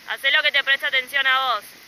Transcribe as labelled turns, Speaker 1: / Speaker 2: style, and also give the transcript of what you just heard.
Speaker 1: Hacé lo que te preste atención a vos.